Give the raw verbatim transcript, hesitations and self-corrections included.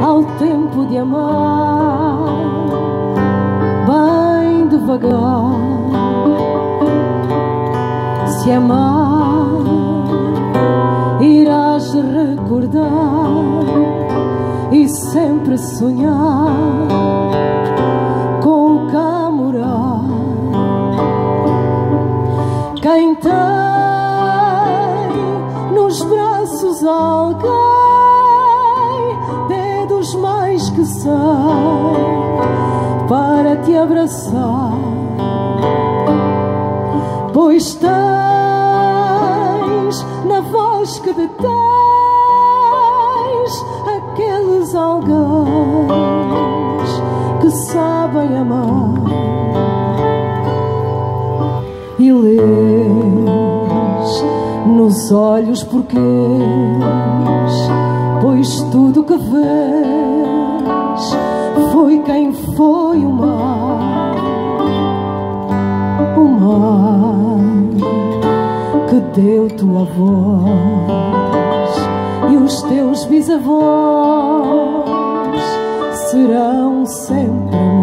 ao tempo de amar, bem devagar. Se amar, irás recordar e sempre sonhar com cá morar. Quem tem nos braços alguém, dedos mais que sei, para te abraçar, pois tens na voz que detens aqueles alguéns que sabem amar. E lês nos olhos porquês, pois tudo que vês foi quem foi o mar, o mar que deu tua voz, e os teus bisavós serão sempre